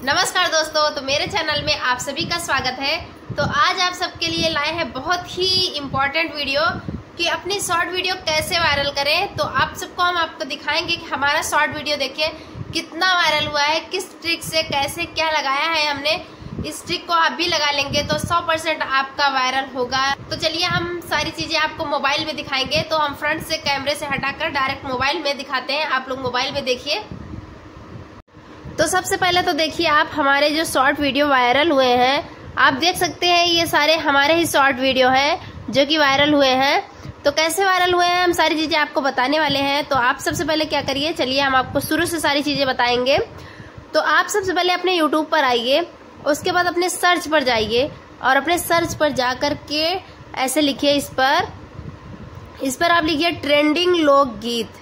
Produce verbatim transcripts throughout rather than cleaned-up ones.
नमस्कार दोस्तों, तो मेरे चैनल में आप सभी का स्वागत है। तो आज आप सबके लिए लाए हैं बहुत ही इम्पोर्टेंट वीडियो कि अपनी शॉर्ट वीडियो कैसे वायरल करें। तो आप सबको हम आपको दिखाएंगे कि हमारा शॉर्ट वीडियो देखिए कितना वायरल हुआ है, किस ट्रिक से कैसे क्या लगाया है हमने। इस ट्रिक को आप भी लगा लेंगे तो सौ परसेंट आपका वायरल होगा। तो चलिए हम सारी चीजें आपको मोबाइल में दिखाएंगे। तो हम फ्रंट से कैमरे से हटाकर डायरेक्ट मोबाइल में दिखाते हैं। आप लोग मोबाइल में देखिए। तो सबसे पहले तो देखिए आप हमारे जो शॉर्ट वीडियो वायरल हुए हैं, आप देख सकते हैं ये सारे हमारे ही शॉर्ट वीडियो हैं जो कि वायरल हुए हैं। तो कैसे वायरल हुए हैं हम सारी चीजें आपको बताने वाले हैं। तो आप सबसे पहले क्या करिए, चलिए हम आपको शुरू से सारी चीजें बताएंगे। तो आप सबसे पहले अपने यूट्यूब पर आइए, उसके बाद अपने सर्च पर जाइए और अपने सर्च पर जाकर के ऐसे लिखिए, इस पर इस पर आप लिखिए ट्रेंडिंग लोकगीत।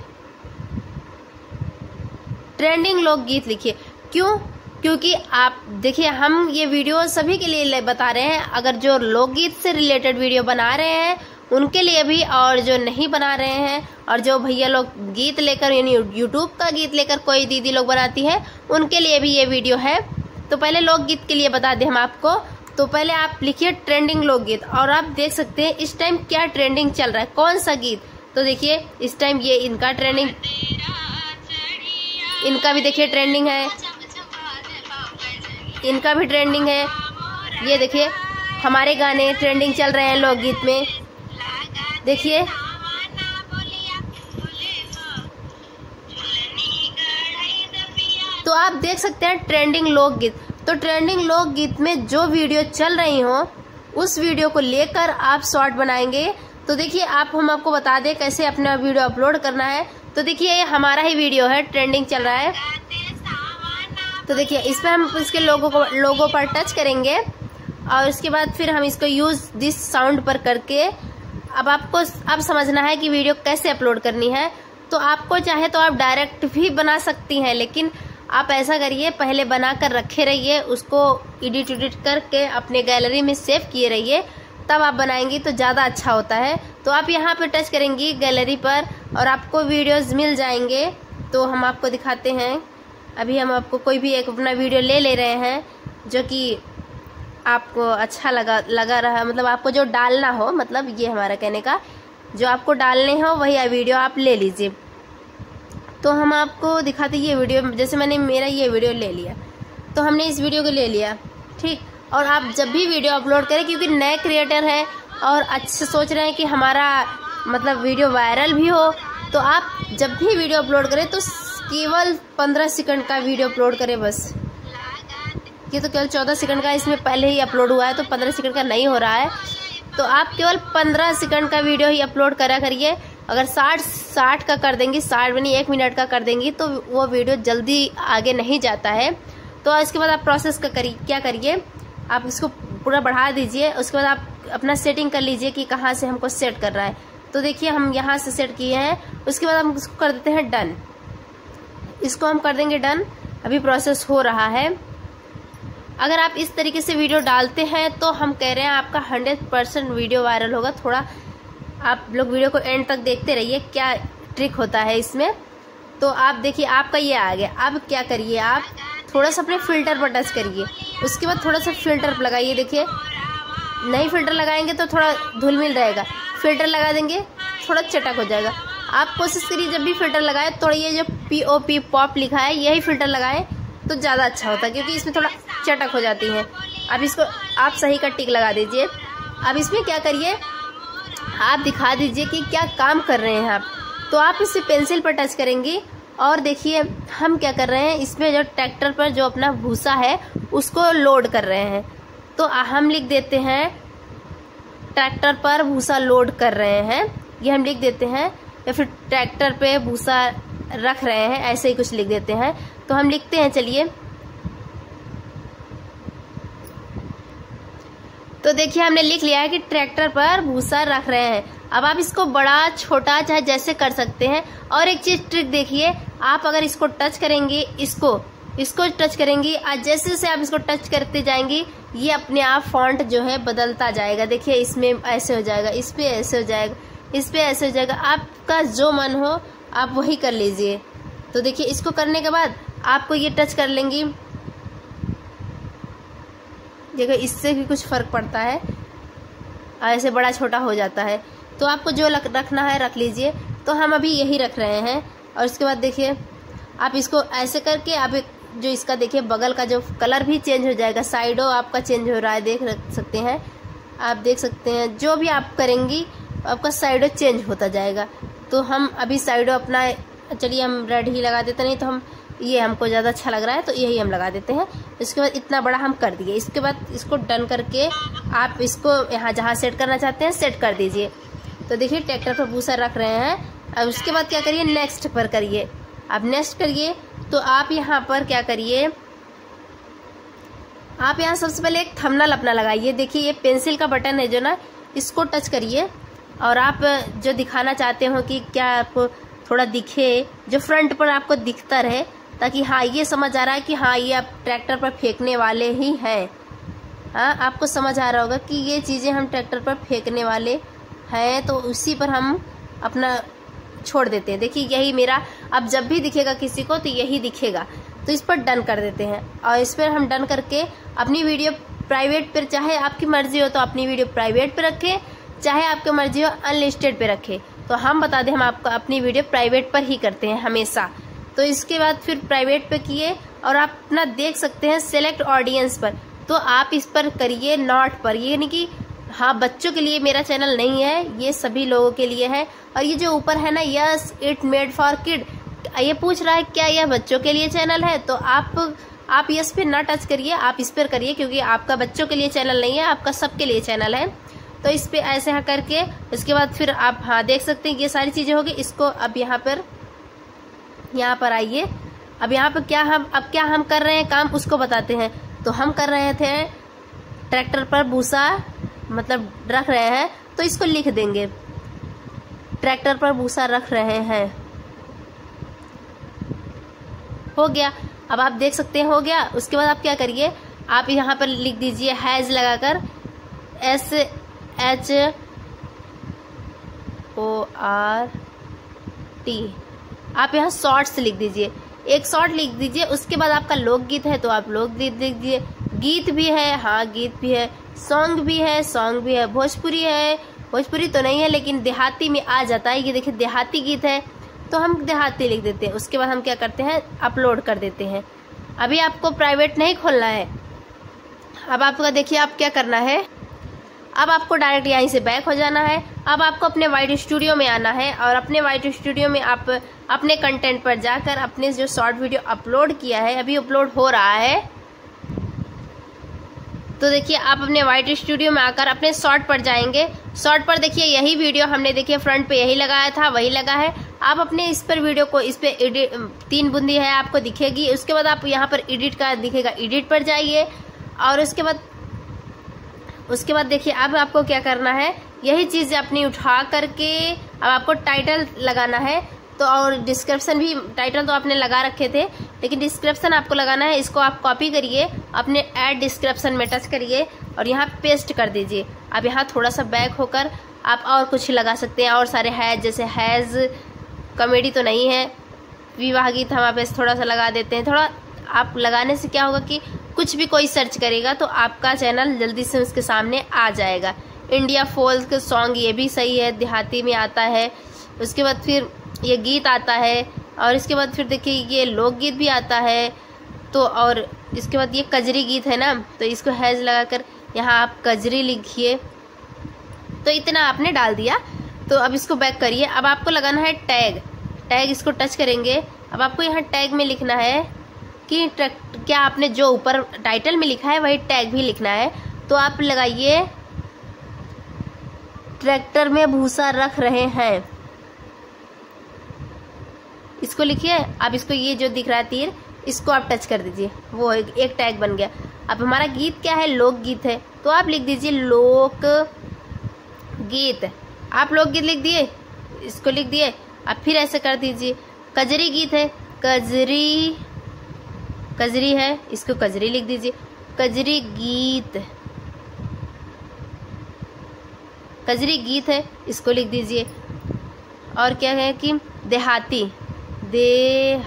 ट्रेंडिंग लोकगीत लिखिए। क्यों? क्योंकि आप देखिए हम ये वीडियो सभी के लिए बता रहे हैं। अगर जो लोकगीत से रिलेटेड वीडियो बना रहे हैं उनके लिए भी, और जो नहीं बना रहे हैं, और जो भैया लोग गीत लेकर यानी यूट्यूब का गीत लेकर कोई दीदी लोग बनाती है उनके लिए भी ये वीडियो है। तो पहले लोकगीत के लिए बता दें हम आपको। तो पहले आप लिखिए ट्रेंडिंग लोकगीत और आप देख सकते हैं इस टाइम क्या ट्रेंडिंग चल रहा है, कौन सा गीत। तो देखिए इस टाइम ये इनका ट्रेंडिंग, इनका भी देखिए ट्रेंडिंग है, इनका भी ट्रेंडिंग है। ये देखिए हमारे गाने ट्रेंडिंग चल रहे हैं लोकगीत में, देखिए। तो आप देख सकते हैं ट्रेंडिंग लोकगीत। तो ट्रेंडिंग लोकगीत में जो वीडियो चल रही हो उस वीडियो को लेकर आप शॉर्ट बनाएंगे। तो देखिए आप हम आपको बता दें कैसे अपना वीडियो अपलोड करना है। तो देखिए ये हमारा ही वीडियो है, ट्रेंडिंग चल रहा है। तो देखिए इस पर हम इसके लोगों को लोगों पर टच करेंगे और उसके बाद फिर हम इसको यूज दिस साउंड पर करके अब आपको अब समझना है कि वीडियो कैसे अपलोड करनी है। तो आपको चाहे तो आप डायरेक्ट भी बना सकती हैं, लेकिन आप ऐसा करिए पहले बना कर रखे रहिए, उसको एडिट एडिट करके अपने गैलरी में सेव किए रहिए, तब आप बनाएंगी तो ज़्यादा अच्छा होता है। तो आप यहाँ पे टच करेंगी गैलरी पर और आपको वीडियोस मिल जाएंगे। तो हम आपको दिखाते हैं। अभी हम आपको कोई भी एक अपना वीडियो ले ले रहे हैं जो कि आपको अच्छा लगा लगा रहा, मतलब आपको जो डालना हो, मतलब ये हमारा कहने का जो आपको डालने हो वही वीडियो आप ले लीजिए। तो हम आपको दिखाते ये वीडियो, जैसे मैंने मेरा ये वीडियो ले लिया, तो हमने इस वीडियो को ले लिया, ठीक। और आप जब भी वीडियो अपलोड करें, क्योंकि नए क्रिएटर हैं और अच्छे सोच रहे हैं कि हमारा मतलब वीडियो वायरल भी हो, तो आप जब भी वीडियो अपलोड करें तो केवल पंद्रह सेकंड का वीडियो अपलोड करें बस। ये तो केवल चौदह सेकंड का इसमें पहले ही अपलोड हुआ है, तो पंद्रह सेकंड का नहीं हो रहा है। तो आप केवल पंद्रह सेकंड का वीडियो ही अपलोड करा करिए। अगर साठ साठ का कर देंगी, साठ बनी एक मिनट का कर देंगी तो वो वीडियो जल्दी आगे नहीं जाता है। तो इसके बाद आप प्रोसेस का करिए, क्या करिए, आप इसको पूरा बढ़ा दीजिए। उसके बाद आप अपना सेटिंग कर लीजिए कि कहाँ से हमको सेट कर रहा है। तो देखिए हम यहाँ से सेट किए हैं। उसके बाद हम इसको कर देते हैं डन। इसको हम कर देंगे डन। अभी प्रोसेस हो रहा है। अगर आप इस तरीके से वीडियो डालते हैं तो हम कह रहे हैं आपका हंड्रेड परसेंट वीडियो वायरल होगा। थोड़ा आप लोग वीडियो को एंड तक देखते रहिए क्या ट्रिक होता है इसमें। तो आप देखिए आपका ये आ गया। अब क्या करिए, आप थोड़ा सा अपने फिल्टर पर टच करिए, उसके बाद थोड़ा सा फिल्टर लगाइए। देखिए नहीं फिल्टर लगाएंगे तो थोड़ा धुल मिल रहेगा, फिल्टर लगा देंगे थोड़ा चटक हो जाएगा। आप कोशिश करिए जब भी फिल्टर लगाए थोड़ा ये जो पी ओ पी पॉप लिखा है यही फिल्टर लगाए तो ज़्यादा अच्छा होता है, क्योंकि इसमें थोड़ा चटक हो जाती है। अब इसको आप सही का टिक लगा दीजिए। अब इसमें क्या करिए, आप दिखा दीजिए कि क्या काम कर रहे हैं आप। तो आप इसे पेंसिल पर टच करेंगी और देखिए हम क्या कर रहे हैं, इसमें जो ट्रैक्टर पर जो अपना भूसा है उसको लोड कर रहे हैं। तो हम लिख देते हैं ट्रैक्टर पर भूसा लोड कर रहे हैं, ये हम लिख देते हैं, या फिर ट्रैक्टर पे भूसा रख रहे हैं, ऐसे ही कुछ लिख देते हैं। तो हम लिखते हैं, चलिए। तो देखिए हमने लिख लिया है कि ट्रैक्टर पर भूसा रख रहे हैं। अब आप इसको बड़ा छोटा चाहे जैसे कर सकते हैं। और एक चीज ट्रिक देखिए, आप अगर इसको टच करेंगे, इसको इसको टच करेंगी, आज जैसे जैसे आप इसको टच करते जाएंगी ये अपने आप फॉन्ट जो है बदलता जाएगा। देखिए इसमें ऐसे हो जाएगा, इस पे ऐसे हो जाएगा, इस पे ऐसे हो जाएगा। आपका जो मन हो आप वही कर लीजिए। तो देखिए इसको करने के बाद आपको ये टच कर लेंगी, जगह इससे भी कुछ फ़र्क पड़ता है, ऐसे बड़ा छोटा हो जाता है। तो आपको जो रखना है रख लीजिए। तो हम अभी यही रख रहे हैं। और उसके बाद देखिए आप इसको ऐसे करके आप जो इसका देखिए बगल का जो कलर भी चेंज हो जाएगा, साइडों आपका चेंज हो रहा है, देख सकते हैं आप, देख सकते हैं जो भी आप करेंगी आपका साइडों चेंज होता जाएगा। तो हम अभी साइडों अपना, चलिए हम रेड ही लगा देते, नहीं तो हम ये हमको ज़्यादा अच्छा लग रहा है तो यही हम लगा देते हैं। इसके बाद इतना बड़ा हम कर दिए। इसके बाद इसको डन करके आप इसको यहाँ जहाँ सेट करना चाहते हैं सेट कर दीजिए। तो देखिए ट्रैक्टर पर भूसा रख रहे हैं। अब उसके बाद क्या करिए, नेक्स्ट पर करिए। अब नेक्स्ट करिए तो आप यहाँ पर क्या करिए, आप यहाँ सबसे पहले एक थंबनेल अपना लगाइए। देखिए ये पेंसिल का बटन है जो ना, इसको टच करिए और आप जो दिखाना चाहते हो कि क्या आपको थोड़ा दिखे, जो फ्रंट पर आपको दिखता रहे, ताकि हाँ ये समझ आ रहा है कि हाँ ये आप ट्रैक्टर पर फेंकने वाले ही हैं। हाँ आपको समझ आ रहा होगा कि ये चीज़ें हम ट्रैक्टर पर फेंकने वाले हैं, तो उसी पर हम अपना छोड़ देते हैं। देखिए यही मेरा, अब जब भी दिखेगा किसी को तो यही दिखेगा। तो इस पर डन कर देते हैं। और इस पर हम डन करके अपनी वीडियो प्राइवेट पर, चाहे आपकी मर्जी हो तो अपनी वीडियो प्राइवेट पे रखें, चाहे आपकी मर्जी हो अनलिस्टेड पे रखें। तो हम बता दें हम आपका अपनी वीडियो प्राइवेट पर ही करते हैं हमेशा। तो इसके बाद फिर प्राइवेट पे किए और आप अपना देख सकते हैं सेलेक्ट ऑडियंस पर, तो आप इस पर करिए नॉट पर। ये नहीं कि हाँ बच्चों के लिए मेरा चैनल नहीं है, ये सभी लोगों के लिए है। और ये जो ऊपर है ना, yes it made for kid, ये पूछ रहा है क्या यह बच्चों के लिए चैनल है, तो आप आप यस पे ना टच करिए, आप इस पर करिए, क्योंकि आपका बच्चों के लिए चैनल नहीं है, आपका सबके लिए चैनल है। तो इस पे ऐसे हाँ करके इसके बाद फिर आप हाँ देख सकते हैं ये सारी चीज़ें होगी। इसको अब यहाँ पर यहाँ पर आइए। अब यहाँ पर क्या हम अब क्या हम कर रहे हैं काम, उसको बताते हैं। तो हम कर रहे थे ट्रैक्टर पर भूसा मतलब रख रहे हैं, तो इसको लिख देंगे ट्रैक्टर पर भूसा रख रहे हैं। हो गया। अब आप देख सकते हैं हो गया। उसके बाद आप क्या करिए, आप यहाँ पर लिख दीजिए हैज लगाकर, S H O R T. आप यहाँ शॉर्ट्स लिख दीजिए, एक शॉर्ट लिख दीजिए। उसके बाद आपका लोकगीत है तो आप लोकगीत लिख दीजिए, गीत भी है, हाँ गीत भी है, सॉन्ग भी है, सॉन्ग भी है, भोजपुरी है, भोजपुरी तो नहीं है लेकिन देहाती में आ जाता है। ये देखिए देहाती गीत है तो हम देहाती लिख देते हैं। उसके बाद हम क्या करते हैं, अपलोड कर देते हैं। अभी आपको प्राइवेट नहीं खोलना है। अब आपका देखिए आप क्या करना है, अब आपको डायरेक्ट यहीं से बैक हो जाना है। अब आपको अपने वाइट स्टूडियो में आना है और अपने वाइट स्टूडियो में आप अपने कंटेंट पर जाकर अपने जो शॉर्ट वीडियो अपलोड किया है, अभी अपलोड हो रहा है, तो देखिए आप अपने वाइट स्टूडियो में आकर अपने शॉर्ट पर जाएंगे। शॉर्ट पर देखिए यही वीडियो हमने देखिए फ्रंट पे यही लगाया था, वही लगा है। आप अपने इस पर वीडियो को इस पे एडिट, तीन बूंदी है आपको दिखेगी। उसके बाद आप यहाँ पर एडिट का दिखेगा, एडिट पर जाइए। और उसके बाद उसके बाद देखिए अब आपको क्या करना है, यही चीज़ अपनी उठा करके अब आपको टाइटल लगाना है। तो और डिस्क्रिप्शन भी, टाइटल तो आपने लगा रखे थे लेकिन डिस्क्रिप्शन आपको लगाना है। इसको आप कॉपी करिए, अपने ऐड डिस्क्रिप्शन में टच करिए और यहाँ पेस्ट कर दीजिए। अब यहाँ थोड़ा सा बैक होकर आप और कुछ लगा सकते हैं, और सारे हैज, जैसे हैज़ कॉमेडी तो नहीं है, विवाह गीत हम आप ऐसे थोड़ा सा लगा देते हैं। थोड़ा आप लगाने से क्या होगा कि कुछ भी कोई सर्च करेगा तो आपका चैनल जल्दी से उसके सामने आ जाएगा। इंडिया फोल्क सॉन्ग ये भी सही है, देहाती में आता है। उसके बाद फिर ये गीत आता है और इसके बाद फिर देखिए ये लोकगीत भी आता है। तो और इसके बाद ये कजरी गीत है ना, तो इसको हैज लगाकर यहाँ आप कजरी लिखिए। तो इतना आपने डाल दिया। तो अब इसको बैक करिए। अब आपको लगाना है टैग, टैग इसको टच करेंगे। अब आपको यहाँ टैग में लिखना है कि क्या आपने जो ऊपर टाइटल में लिखा है वही टैग भी लिखना है। तो आप लगाइए ट्रैक्टर में भूसा रख रहे हैं, इसको लिखिए। अब इसको ये जो दिख रहा है तीर, इसको आप टच कर दीजिए, वो एक, एक टैग बन गया। अब हमारा गीत क्या है, लोकगीत है, तो आप लिख दीजिए लोक गीत। आप लोकगीत लिख दिए, इसको लिख दिए। अब फिर ऐसे कर दीजिए। कजरी गीत है, कजरी कजरी है, इसको कजरी लिख दीजिए। कजरी गीत, कजरी गीत है, इसको लिख दीजिए। और क्या है कि देहाती,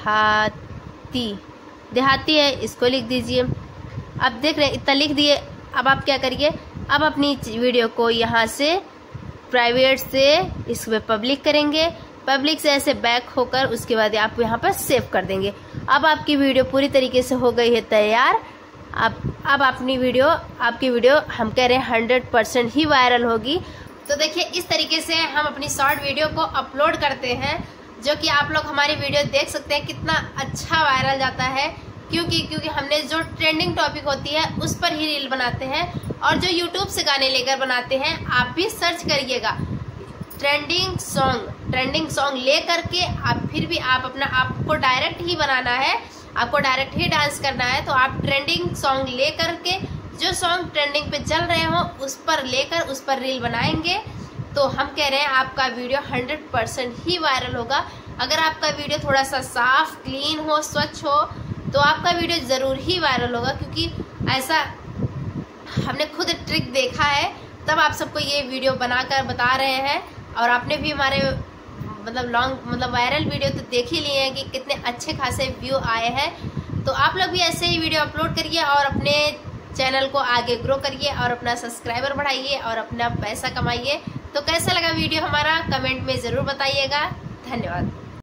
देहाती देहाती है, इसको लिख दीजिए। अब देख रहे हैं इतना लिख दिए। अब आप क्या करिए, अब अपनी वीडियो को यहाँ से प्राइवेट से इसमें पब्लिक करेंगे। पब्लिक से ऐसे बैक होकर उसके बाद आप यहाँ पर सेव कर देंगे। अब आपकी वीडियो पूरी तरीके से हो गई है तैयार। अब अब अपनी वीडियो आपकी वीडियो हम कह रहे हैं हंड्रेड परसेंट ही वायरल होगी। तो देखिए इस तरीके से हम अपनी शॉर्ट वीडियो को अपलोड करते हैं, जो कि आप लोग हमारी वीडियो देख सकते हैं कितना अच्छा वायरल जाता है। क्योंकि क्योंकि हमने जो ट्रेंडिंग टॉपिक होती है उस पर ही रील बनाते हैं, और जो यूट्यूब से गाने लेकर बनाते हैं, आप भी सर्च करिएगा ट्रेंडिंग सॉन्ग, ट्रेंडिंग सॉन्ग ले करके आप फिर भी आप अपना आपको डायरेक्ट ही बनाना है, आपको डायरेक्ट ही डांस करना है। तो आप ट्रेंडिंग सॉन्ग ले करके जो सॉन्ग ट्रेंडिंग पे चल रहे हो उस पर लेकर उस पर रील बनाएंगे, तो हम कह रहे हैं आपका वीडियो हंड्रेड परसेंट ही वायरल होगा। अगर आपका वीडियो थोड़ा सा साफ, क्लीन हो, स्वच्छ हो, तो आपका वीडियो ज़रूर ही वायरल होगा। क्योंकि ऐसा हमने खुद ट्रिक देखा है, तब आप सबको ये वीडियो बनाकर बता रहे हैं। और आपने भी हमारे मतलब लॉन्ग मतलब वायरल वीडियो तो देख ही लिए हैं कि कितने अच्छे खासे व्यू आए हैं। तो आप लोग भी ऐसे ही वीडियो अपलोड करिए और अपने चैनल को आगे ग्रो करिए और अपना सब्सक्राइबर बढ़ाइए और अपना पैसा कमाइए। तो कैसा लगा वीडियो हमारा, कमेंट में ज़रूर बताइएगा। धन्यवाद।